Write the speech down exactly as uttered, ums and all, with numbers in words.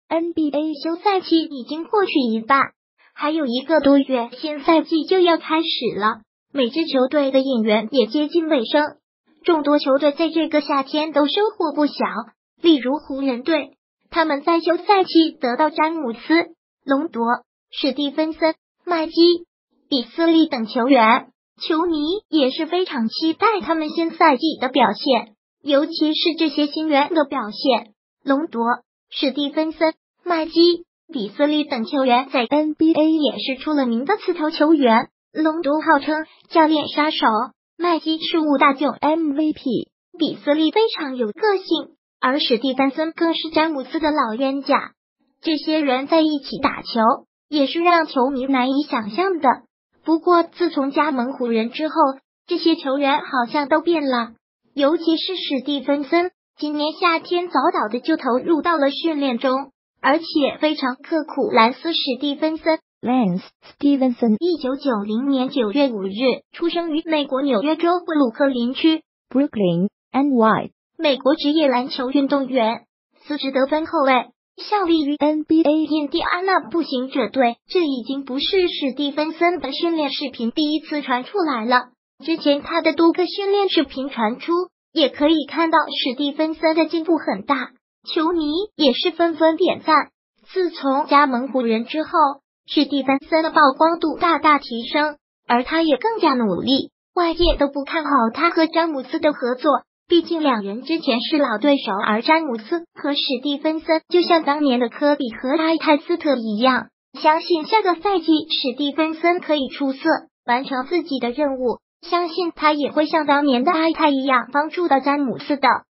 N B A 休赛期已经过去一半，还有一个多月，新赛季就要开始了。每支球队的引援也接近尾声，众多球队在这个夏天都收获不小。例如湖人队，他们在休赛期得到詹姆斯、隆多、史蒂芬森、麦基、比斯利等球员，球迷也是非常期待他们新赛季的表现，尤其是这些新援的表现。隆多、史蒂芬森、麦基、比斯利等球员在 N B A 也是出了名的刺头球员。隆多号称教练杀手，麦基是五大奖 M V P， 比斯利非常有个性，而史蒂芬森更是詹姆斯的老冤家。这些人在一起打球，也是让球迷难以想象的。不过自从加盟湖人之后，这些球员好像都变了，尤其是史蒂芬森，今年夏天早早的就投入到了训练中，而且非常刻苦。兰斯·史蒂芬森 Lance Stevenson 一九九零年九月五日出生于美国纽约州布鲁克林区 Brooklyn N Y， 美国职业篮球运动员，司职得分后卫，效力于 N B A 印第安纳步行者队。这已经不是史蒂芬森的训练视频第一次传出来了，之前他的多个训练视频传出，也可以看到史蒂芬森的进步很大，球迷也是纷纷点赞。自从加盟湖人之后，史蒂芬森的曝光度大大提升，而他也更加努力，外界都不看好他和詹姆斯的合作，毕竟两人之前是老对手，而詹姆斯和史蒂芬森就像当年的科比和埃泰斯特一样。相信下个赛季史蒂芬森可以出色，完成自己的任务，相信他也会像当年的埃泰一样帮助到詹姆斯的。